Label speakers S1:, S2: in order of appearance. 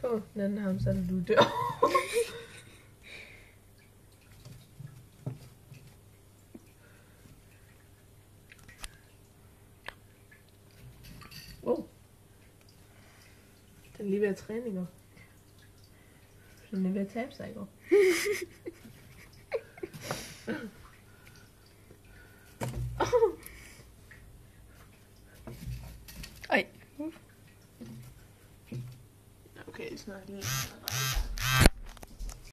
S1: Få den anden ham, så du dør. Wow. Den er lige ved at træne, ikke? Den er ved at tabe sig, ikke?
S2: Ej.
S1: Okay, snart lige.